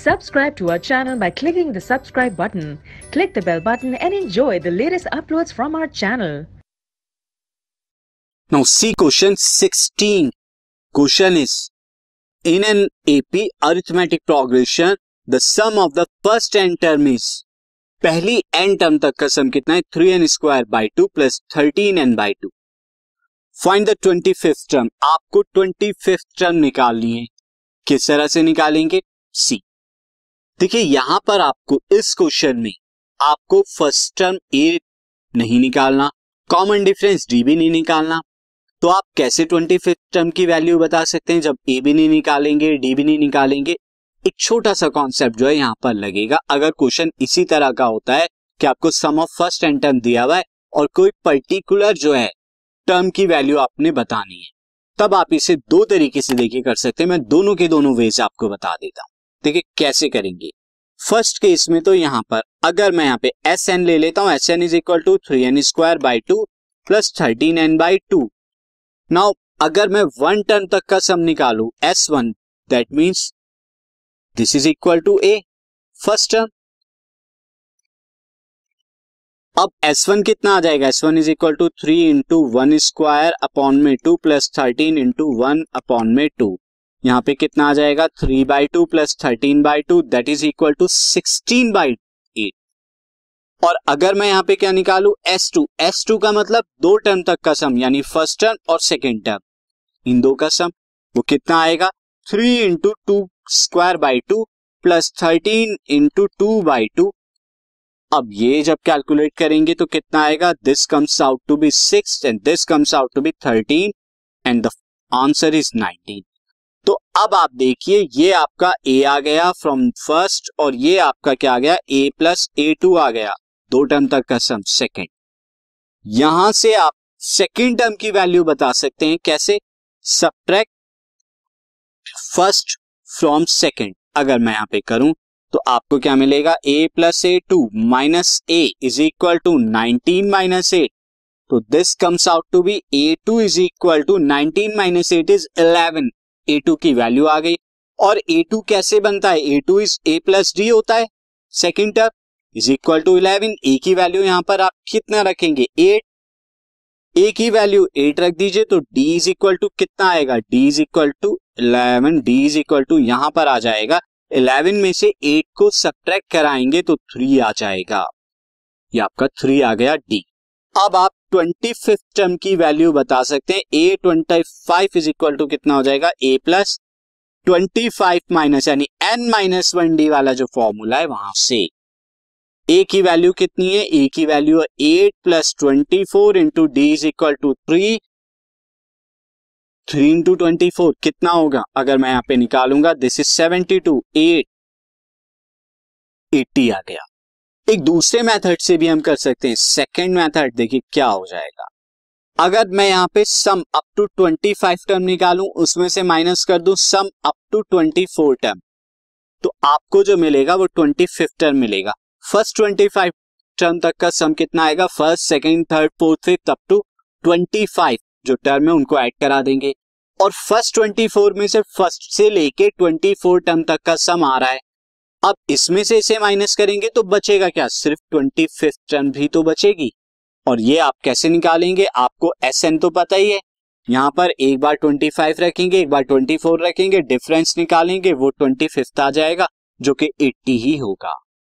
Subscribe to our channel by clicking the subscribe button. Click the bell button and enjoy the latest uploads from our channel. Now see question 16. Question is, in an AP arithmetic progression, the sum of the first n term is, पहली n term तक का sum कितना है 3n square by 2 plus 13n by 2. Find the 25th term. आपको 25th term निकालनी है. किस तरह से निकालेंगे? सी, देखिए यहां पर आपको इस क्वेश्चन में आपको फर्स्ट टर्म ए नहीं निकालना, कॉमन डिफरेंस डी भी नहीं निकालना. तो आप कैसे 25th टर्म की वैल्यू बता सकते हैं जब ए भी नहीं निकालेंगे, डी भी नहीं निकालेंगे? एक छोटा सा कॉन्सेप्ट जो है यहां पर लगेगा. अगर क्वेश्चन इसी तरह का होता है कि आपको sum of first and term दिया हुआ है और कोई पर्टिकुलर जो है टर्म की वैल्यू आपने बतानी है, तब आप इसे दो तरीके से देखिए कर सकते हैं. मैं दोनों के दोनों वेज आपको बता देता हूं. देखिए कैसे करेंगे. फर्स्ट केस में तो यहां पर अगर मैं यहां पे एस एन ले लेता हूं, S N is equal to 3n square by 2 plus 13n by 2. Now अगर मैं वन टर्म तक का सम निकालू S1, that means this is equal to a first term. अब S1 कितना आ जाएगा? S1 is equal to 3 into 1 square upon में 2 प्लस 13 इंटू 1 अपॉन में 2. यहां पे कितना आ जाएगा? 3 by 2 plus 13 by 2 that is equal to 16 by 8. और अगर मैं यहां पे क्या निकालू? S2. S2 का मतलब दो टर्म तक का सम, यानी फर्स्ट टर्म और सेकेंड टर्म, इन दो का सम. वो कितना आएगा? 3 into 2 square by 2 plus 13 into 2 by 2. अब ये जब कैलकुलेट करेंगे तो कितना आएगा? This comes out to be 6 and this comes out to be 13 and the answer is 19. तो अब आप देखिए ये आपका ए आ गया फ्रॉम फर्स्ट और ये आपका क्या आ गया? ए प्लस A2 आ गया, दो टर्म तक का सम सेकेंड. यहां से आप सेकेंड टर्म की वैल्यू बता सकते हैं. कैसे? Subtract first from second. अगर मैं यहां पे करूं तो आपको क्या मिलेगा? A plus A2 minus A is equal to 19 minus 8. तो this comes out to be A2 is equal to 19 minus 8 is 11. A2 की वैल्यू आ गई. और A2 कैसे बनता है? A2 is A plus D होता है. Second term is equal to 11. A की वैल्यू यहां पर आप कितना रखेंगे? 8. A की वैल्यू 8 रख दीजिए तो D इज इक्वल टू कितना आएगा? D is equal to 11. D is equal to यहां पर आ जाएगा 11 में से 8 को सब्ट्रैक्ट कराएंगे तो 3 आ जाएगा. ये आपका 3 आ गया D. अब आप 25th टर्म की वैल्यू बता सकते हैं. A25 इज इक्वल टू कितना हो जाएगा? A प्लस 25 माइनस यानी n माइनस 1D वाला जो फॉर्मूला है वहां से. A की वैल्यू कितनी है? A की वैल्यू है 8 plus 24 into D is equal to 3. 3 into 24 कितना होगा? अगर मैं यहां पे निकालूंगा दिस इज 72. 8 80 आ गया. एक दूसरे मेथड से भी हम कर सकते हैं. सेकंड मेथड देखिए क्या हो जाएगा. अगर मैं यहां पे सम अप टू 25 टर्म निकालूं, उसमें से माइनस कर दूं सम अप टू 24 टर्म, तो आपको जो मिलेगा वो 25th टर्म मिलेगा. फर्स्ट 25 टर्म तक का सम कितना आएगा? First, second, third, fourth, fifth up to 25 जो टर्म है उनको ऐड करा देंगे. और फर्स्ट 24 में से फर्स्ट से लेके 24 टर्म तक का सम आ रहा है. अब इसमें से इसे माइनस करेंगे तो बचेगा क्या? सिर्फ 25th टर्म भी तो बचेगी. और ये आप कैसे निकालेंगे? आपको SN तो पता ही है. यहां पर एक बार 25 रखेंगे, एक बार 24 रखेंगे, डिफरेंस निकालेंगे, वो 25th आ जाएगा जो कि 80 ही होगा.